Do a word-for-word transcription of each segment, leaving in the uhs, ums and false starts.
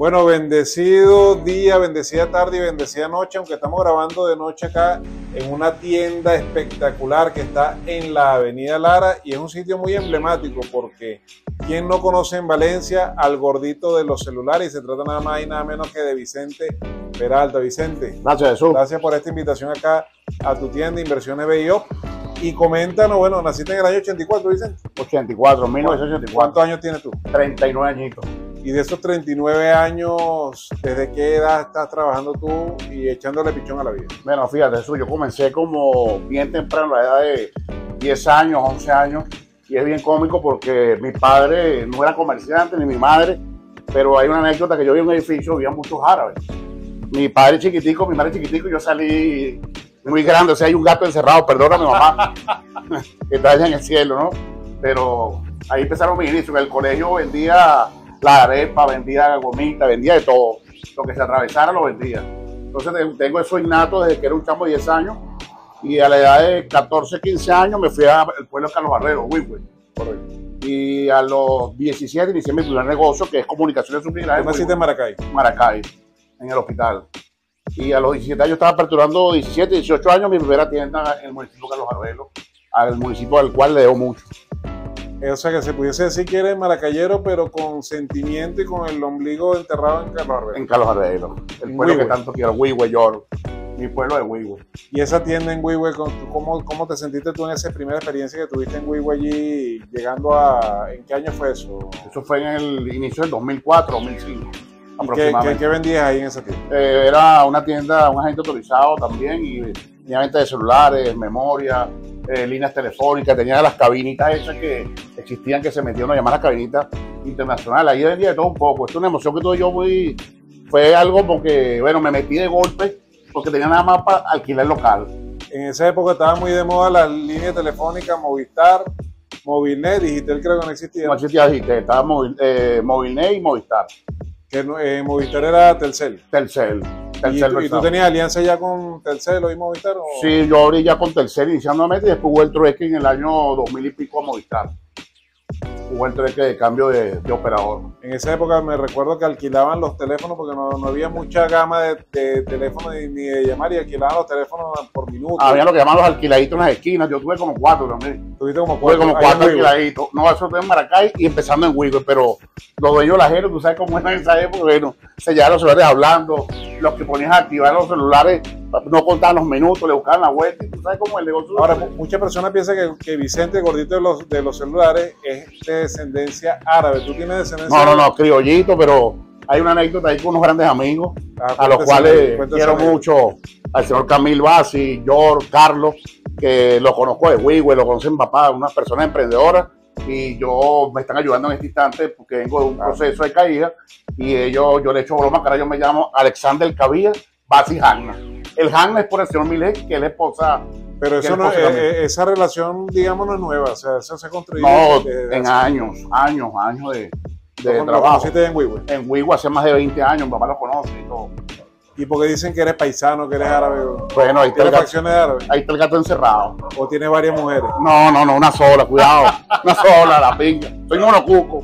Bueno, bendecido día, bendecida tarde y bendecida noche, aunque estamos grabando de noche acá en una tienda espectacular que está en la Avenida Lara y es un sitio muy emblemático porque ¿quién no conoce en Valencia al gordito de los celulares? Y se trata nada más y nada menos que de Vicente Peralta. Vicente, gracias, Jesús. Gracias por esta invitación acá a tu tienda Inversiones B I O. Y coméntanos, bueno, naciste en el año ochenta y cuatro, Vicente. ochenta y cuatro, mil novecientos ochenta y cuatro. ¿Cuántos años tienes tú? treinta y nueve añitos. Y de esos treinta y nueve años, ¿desde qué edad estás trabajando tú y echándole pichón a la vida? Bueno, fíjate, Jesús, yo comencé como bien temprano, a la edad de diez años, once años, y es bien cómico porque mi padre no era comerciante, ni mi madre, pero hay una anécdota que yo vi en un edificio, había muchos árabes. Mi padre chiquitico, mi madre chiquitico, yo salí muy grande, o sea, hay un gato encerrado, perdóname mamá, que está allá en el cielo, ¿no? Pero ahí empezaron mis inicios, en el colegio vendía la arepa, vendía gomita, vendía de todo, lo que se atravesara lo vendía. Entonces tengo eso innato desde que era un chamo de diez años y a la edad de catorce, quince años me fui al pueblo de Carlos Barrero, Huigüe. Y a los diecisiete inicié mi primer negocio que es comunicaciones subliminales. ¿Tú naciste en Maracay? Maracay, en el hospital. Y a los diecisiete años estaba aperturando, diecisiete, dieciocho años, mi primera tienda en el municipio de Carlos Barrero, al municipio al cual le debo mucho. O sea que se pudiese decir que eres maracayero, pero con sentimiento y con el ombligo enterrado en Carlos Arbelo. En Carlos Arbelo, el pueblo que tanto quiero, Huigüe, York, mi pueblo de Huigüe. Y esa tienda en Huigüe, ¿cómo, ¿cómo te sentiste tú en esa primera experiencia que tuviste en Huigüe allí, llegando a... ¿En qué año fue eso? Eso fue en el inicio del dos mil cuatro, dos mil cinco. ¿Qué, qué, ¿Qué vendías ahí en esa tienda? Eh, era una tienda, un agente autorizado también y tenía venta de celulares, memoria, eh, líneas telefónicas, tenía las cabinitas esas que existían que se metían a llamar las cabinitas internacionales. Ahí vendía de todo un poco. Es una emoción que tuve yo muy... Fue algo porque, bueno, me metí de golpe porque tenía nada más para alquilar local. En esa época estaba muy de moda las líneas telefónicas Movistar, Movilnet, Digitel creo que no existía. No existía Digitel, estaba Movil, eh, Movilnet y Movistar. Que eh, Movistar era Telcel. Telcel. Telcel ¿Y, tú, ¿Y tú tenías alianza ya con Telcel o Movistar? ¿O? Sí, yo abrí ya con Telcel inicialmente y después hubo el trueque en el año dos mil y pico a Movistar. Hubo el trueque de cambio de, de operador. En esa época me recuerdo que alquilaban los teléfonos porque no, no había mucha gama de, de teléfonos ni, ni de llamar y alquilaban los teléfonos por minuto. Había lo que llamaban los alquiladitos en las esquinas. Yo tuve como cuatro también. ¿Tuviste como cuatro? Tuve como cuatro alquiladitos. No, eso fue en Maracay y empezando en Huigüe, pero los dueños lajeros, tú sabes cómo era en esa época, bueno, se llevaban los celulares hablando, los que ponían a activar los celulares no contaban los minutos, le buscaban la vuelta y tú sabes cómo el negocio. Ahora, muchas personas piensan que, que Vicente, el gordito de los, de los celulares, es de descendencia árabe. ¿Tú tienes descendencia No, no, árabe? no, criollito, pero hay una anécdota ahí con unos grandes amigos, ah, a los cuales quiero amigo. mucho, al señor Camil Bassi, George, Carlos, que los conozco de Huigüe, lo conocen papá, unas personas emprendedoras, y yo me están ayudando en este instante porque vengo de un proceso de caída, y ellos, yo le echo broma, cara, yo me llamo Alexander Cabilla Bassi Hanna. El Hanna es por el señor Milek, que es la esposa. Pero eso no, eh, esa relación, digamos, no es nueva, o sea, eso se ha construido. No, de, en años, años, años de, de ¿Lo trabajo. conociste en Huigüe? En Huigüe hace más de veinte años, mi papá lo conoce y todo. ¿Y porque dicen que eres paisano, que eres árabe? Bueno, ahí está, ¿Tienes facciones de árabe? Ahí está el gato encerrado. ¿O tiene varias mujeres? No, no, no, una sola, cuidado. Una sola, la pinga. Soy monocuco.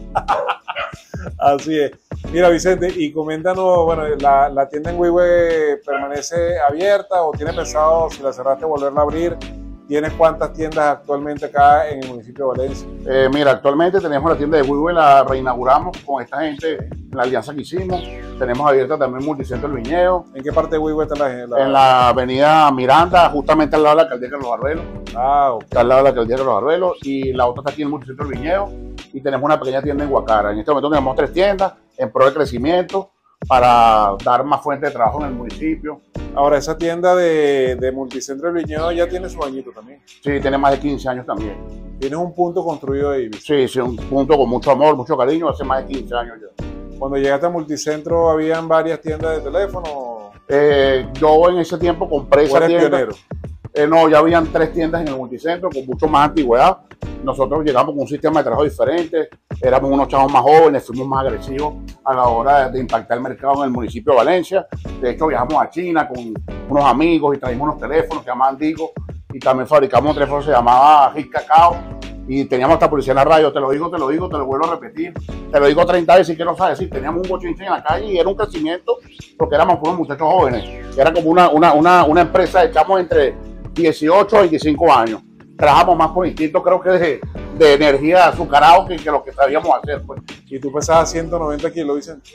Así es. Mira, Vicente, y coméntanos, bueno, ¿la, la tienda en Huigüe permanece abierta o tiene pensado, si la cerraste, volverla a abrir? ¿Tienes cuántas tiendas actualmente acá en el municipio de Valencia? Eh, mira, actualmente tenemos la tienda de Huigüe, la reinauguramos con esta gente en la alianza que hicimos. Tenemos abierta también Multicentro El Viñedo. ¿En qué parte de Huigüe está la, la...? En la avenida Miranda, justamente al lado de la alcaldía Carlos Arbelo. Ah, ok. Está al lado de la alcaldía Carlos Arbelo. Y la otra está aquí en el Multicentro El Viñedo. Y tenemos una pequeña tienda en Guacara. En este momento tenemos tres tiendas en pro de crecimiento para dar más fuentes de trabajo en el municipio. Ahora, esa tienda de, de Multicentro El Viñedo ya tiene su añito también. Sí, tiene más de quince años también. Tienes un punto construido ahí, Vicente. Sí, sí, un punto con mucho amor, mucho cariño, hace más de quince años ya. Cuando llegaste a Multicentro, ¿habían varias tiendas de teléfono? Eh, yo en ese tiempo compré esa tienda. Pionero? Eh, no, ya habían tres tiendas en el Multicentro con mucho más antigüedad. Nosotros llegamos con un sistema de trabajo diferente, éramos unos chavos más jóvenes, fuimos más agresivos a la hora de impactar el mercado en el municipio de Valencia. De hecho, viajamos a China con unos amigos y trajimos unos teléfonos que llamaban Digo, y también fabricamos un teléfono que se llamaba Hit Cacao, y teníamos hasta policía en la radio, te lo digo, te lo digo, te lo vuelvo a repetir, te lo digo treinta veces y que no sabes decir, teníamos un bochinche en la calle y era un crecimiento porque éramos unos muchachos jóvenes, era como una, una, una, una empresa, echamos entre dieciocho a veinticinco años, trabajamos más por instinto, creo que de, de energía azucarado que, que lo que sabíamos hacer. Pues. ¿Y tú pesabas ciento noventa kilos, Vicente?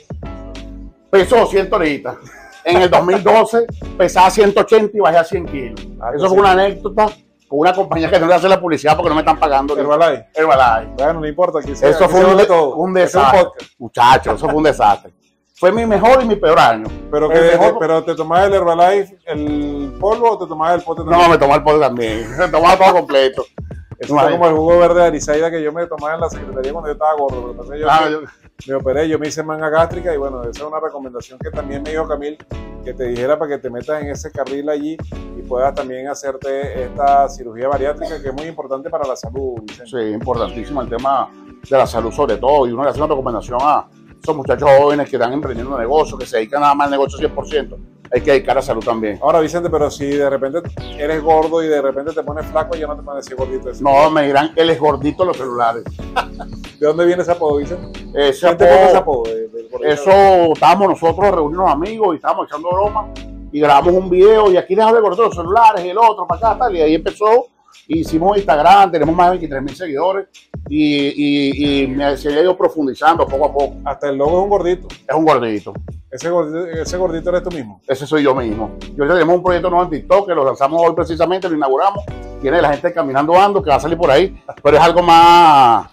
Peso doscientos ahorita. En el dos mil doce pesaba ciento ochenta y bajé a cien kilos. Ah, eso fue una anécdota con una compañía que no le hace la publicidad porque no me están pagando. Herbalife. Herbalife. Bueno, no importa. Aquí se, eso aquí fue se un, todo. un desastre. Muchachos, eso fue un desastre. Fue mi mejor y mi peor año. Pero, que, mejor... pero te tomabas el Herbalife, el polvo o te tomabas el pote también? No, me tomaba el pote también. Me tomaba todo completo. Eso fue como el jugo verde de Arisaida que yo me tomaba en la secretaría cuando yo estaba gordo. Pero yo, ah, yo... me operé, yo me hice manga gástrica y bueno, esa es una recomendación que también me dijo Camil, que te dijera para que te metas en ese carril allí y puedas también hacerte esta cirugía bariátrica que es muy importante para la salud, Vicente. Sí, importantísimo el tema de la salud sobre todo, y uno le hace una recomendación a esos muchachos jóvenes que están emprendiendo negocios, que se dedican nada más al negocio cien por ciento. Hay que dedicar a salud también. Ahora, Vicente, pero si de repente eres gordo y de repente te pones flaco, ya no te van a decir gordito. Eso. No, me dirán, él es gordito en los celulares. ¿De dónde viene ese apodo, Vicente? Ese apodo, ese apodo? De, de eso, estábamos nosotros reunidos amigos y estábamos echando bromas y grabamos un video y aquí les hablo de gordito los celulares y el otro para acá, tal, y ahí empezó. Hicimos Instagram, tenemos más de veintitrés mil seguidores y, y, y me se ha ido profundizando poco a poco. Hasta el logo es un gordito. Es un gordito. ¿Ese gordito, ese gordito eres tú mismo? Ese soy yo mismo. Yo ya tenemos un proyecto nuevo en TikTok que lo lanzamos hoy precisamente, lo inauguramos. Tiene la gente caminando ando que va a salir por ahí, pero es algo más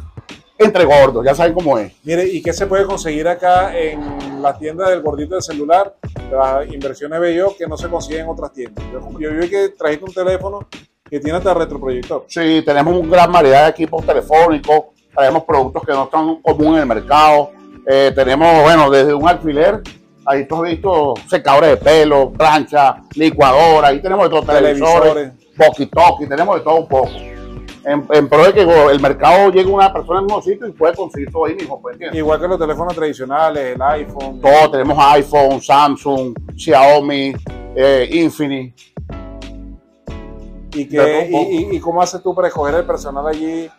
entre gordos, ya saben cómo es. Mire, ¿y qué se puede conseguir acá en la tienda del gordito del celular? Las inversiones veo yo que no se consiguen en otras tiendas. Yo, yo vi que trajiste un teléfono que tiene hasta retroproyector. Sí, tenemos una gran variedad de equipos telefónicos, tenemos productos que no están comunes en el mercado, eh, tenemos, bueno, desde un alfiler, ahí tú has visto secadores de pelo, plancha, licuadora, ahí tenemos de todo, televisores, walkie-talkie, tenemos de todo un poco. En, en pro de que el mercado llegue a una persona en un sitio y puede conseguir todo ahí mismo. Pues, igual que los teléfonos tradicionales, el iPhone. Todo, tenemos iPhone, Samsung, Xiaomi, eh, Infinix. ¿Y, qué, y, y, ¿Y cómo haces tú para escoger el personal allí?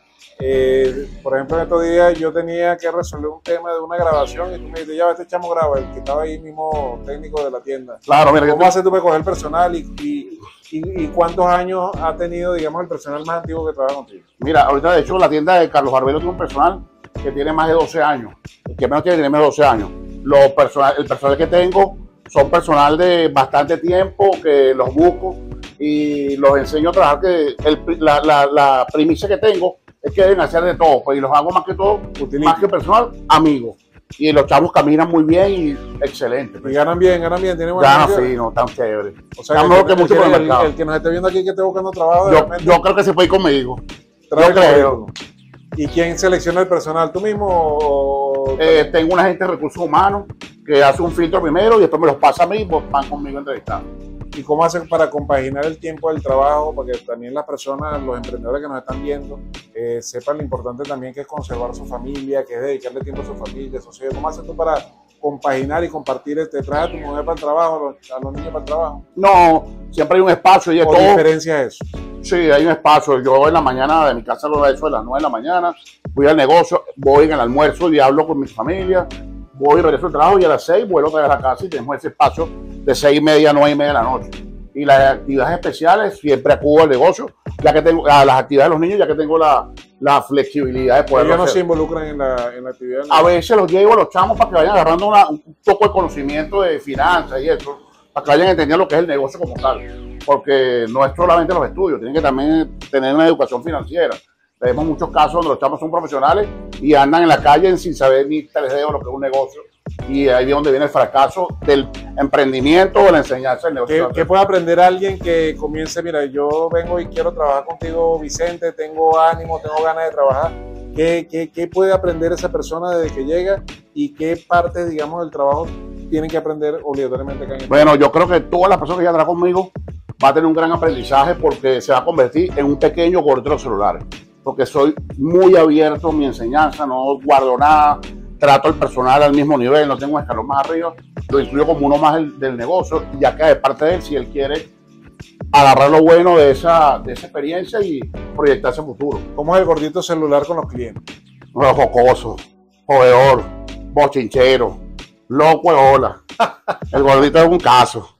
Eh, por ejemplo, en estos días yo tenía que resolver un tema de una grabación y tú me dijiste, ya este chamo graba, el que estaba ahí mismo técnico de la tienda. Claro, mira, ¿Cómo haces tú para escoger el personal y, y, y, y cuántos años ha tenido, digamos, el personal más antiguo que trabaja contigo? Mira, ahorita de hecho la tienda de Carlos Barbero tiene un personal que tiene más de doce años, el que menos tiene, tiene más de doce años. Los personal, el personal que tengo son personal de bastante tiempo que los busco y los enseño a trabajar, que el, la, la, la primicia que tengo es que deben hacer de todo, pues, y los hago más que todo, Utility. más que personal, amigos. Y los chavos caminan muy bien y excelente. Pues. Y ganan bien, ganan bien, tienen buena Ganan, sí, no, tan chévere. O sea, que, que, mucho el, por el, el, el que nos esté viendo aquí que esté buscando trabajo. Yo, yo creo que se puede ir conmigo. Yo creo. ¿Y quién selecciona el personal? ¿Tú mismo o...? Eh, tengo un agente de recursos humanos que hace un filtro primero y después me los pasa a mí y van conmigo a entrevistar. ¿Y cómo hacen para compaginar el tiempo del trabajo? Porque también las personas, los emprendedores que nos están viendo, eh, sepan lo importante también que es conservar su familia, que es dedicarle tiempo a su familia, a sus hijos. ¿Cómo haces tú para compaginar y compartir? ¿Te traes a tu mujer para el trabajo, a los, a los niños para el trabajo? No, siempre hay un espacio. Y ¿O todo. diferencia es eso? Sí, hay un espacio. Yo en la mañana de mi casa lo he hecho a las nueve de la mañana, voy al negocio, voy en el almuerzo y hablo con mi familia. Voy, regreso al trabajo y a las seis vuelvo otra vez a la casa y tenemos ese espacio de seis y media a nueve y media de la noche. Y las actividades especiales siempre acudo al negocio, ya que tengo a las actividades de los niños, ya que tengo la, la flexibilidad de poder. Ellos no se involucran en la, en la actividad. A veces los llevo a los chamos para que vayan agarrando una, un poco de conocimiento de finanzas y eso, para que vayan entendiendo lo que es el negocio como tal. Porque no es solamente los estudios, tienen que también tener una educación financiera. Tenemos muchos casos donde los chamos son profesionales y andan en la calle sin saber ni tres dedos lo que es un negocio. Y ahí es donde viene el fracaso del emprendimiento o la enseñanza del negocio. ¿Qué, ¿Qué puede aprender alguien que comience? Mira, yo vengo y quiero trabajar contigo, Vicente, tengo ánimo, tengo ganas de trabajar. ¿Qué, qué, qué puede aprender esa persona desde que llega y qué parte, digamos, del trabajo tienen que aprender obligatoriamente acá en el Bueno, yo creo que todas las personas que ya trabajan conmigo va a tener un gran aprendizaje porque se va a convertir en un pequeño gordero celular. Porque soy muy abierto en mi enseñanza, no guardo nada, trato al personal al mismo nivel, no tengo un escalón más arriba, lo incluyo como uno más del, del negocio, ya que de parte de él, si él quiere agarrar lo bueno de esa, de esa experiencia y proyectarse a futuro. ¿Cómo es el gordito celular con los clientes? No, jocoso, jodedor, bochinchero, loco de ola. El gordito es un caso.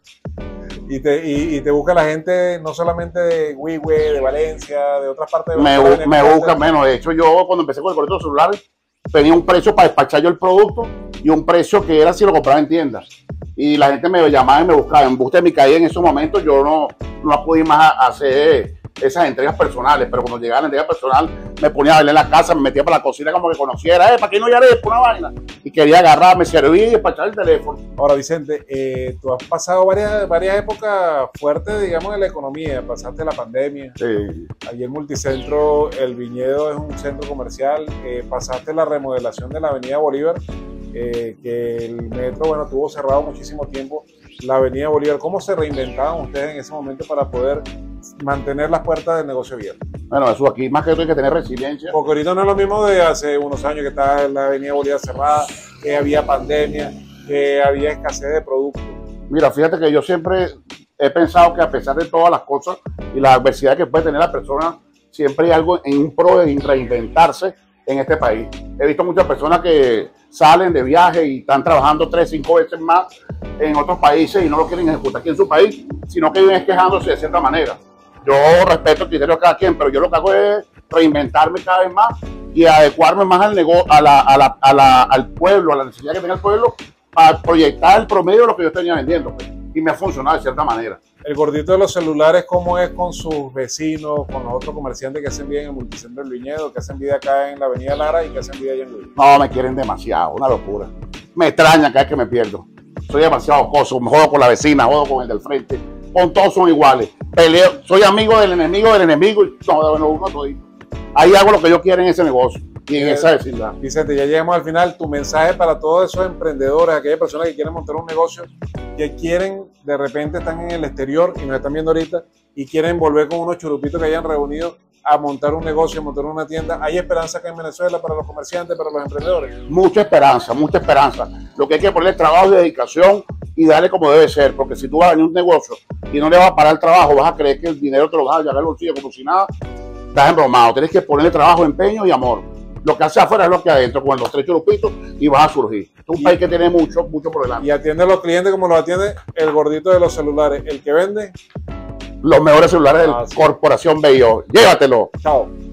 Y te, y, y te busca la gente no solamente de Huigüe, de Valencia, de otras partes de Me, Venezuela. me busca menos. De hecho, yo cuando empecé con el gordito celular tenía un precio para despachar yo el producto y un precio que era si lo compraba en tiendas. Y la gente me llamaba y me buscaba. En busca de mi calle en esos momentos yo no, no pude más a hacer esas entregas personales, pero cuando llegaba la entrega personal me ponía a bailar en la casa, me metía para la cocina como que conociera, eh, ¿para qué no ya le por una vaina? Y quería agarrar, me servía y despachar el teléfono. Ahora, Vicente, eh, tú has pasado varias, varias épocas fuertes, digamos, en la economía. Pasaste la pandemia. Sí. Allí en Multicentro, el Viñedo es un centro comercial. Eh, pasaste la remodelación de la Avenida Bolívar, eh, que el metro, bueno, tuvo cerrado muchísimo tiempo. La Avenida Bolívar, ¿cómo se reinventaban ustedes en ese momento para poder mantener las puertas del negocio abiertas? Bueno, eso aquí más que todo hay que tener resiliencia. Porque ahorita no es lo mismo de hace unos años que estaba la Avenida Bolívar cerrada, que había pandemia, que había escasez de productos. Mira, fíjate que yo siempre he pensado que a pesar de todas las cosas y la adversidad que puede tener la persona, siempre hay algo en un pro de reinventarse en este país. He visto muchas personas que salen de viaje y están trabajando tres, cinco veces más en otros países y no lo quieren ejecutar aquí en su país, sino que viven quejándose de cierta manera. Yo respeto el criterio de cada quien, pero yo lo que hago es reinventarme cada vez más y adecuarme más al negocio, a la, a la, a la, al pueblo, a la necesidad que tenga el pueblo, para proyectar el promedio de lo que yo tenía vendiendo, pues, y me ha funcionado de cierta manera. El gordito de los celulares, ¿cómo es con sus vecinos, con los otros comerciantes que hacen vida en el Multicentro del Viñedo, que hacen vida acá en la Avenida Lara y que hacen vida allá en Luis? No, me quieren demasiado, una locura. Me extraña cada vez que me pierdo. Soy demasiado coso, me jodo con la vecina, jodo con el del frente. Con todos son iguales. Peleo, soy amigo del enemigo del enemigo y no, bueno, uno soy. Ahí hago lo que yo quiero en ese negocio y en esa vecindad. Vicente, ya llegamos al final. Tu mensaje para todos esos emprendedores, aquellas personas que quieren montar un negocio, que quieren, de repente están en el exterior y nos están viendo ahorita y quieren volver con unos churupitos que hayan reunido a montar un negocio, a montar una tienda. ¿Hay esperanza acá en Venezuela para los comerciantes, para los emprendedores? Mucha esperanza, mucha esperanza. Lo que hay que poner es trabajo y dedicación y darle como debe ser, porque si tú vas a venir a un negocio y no le vas a parar el trabajo, vas a creer que el dinero te lo vas a llevar al bolsillo como si nada, estás embromado. Tienes que ponerle trabajo, empeño y amor. Lo que hace afuera es lo que adentro, con los tres churupitos, y vas a surgir. Es un país que tiene mucho, mucho por delante. Y atiende a los clientes como los atiende el gordito de los celulares, el que vende los mejores celulares de ah, la sí. Corporación B I O. Llévatelo. Chao.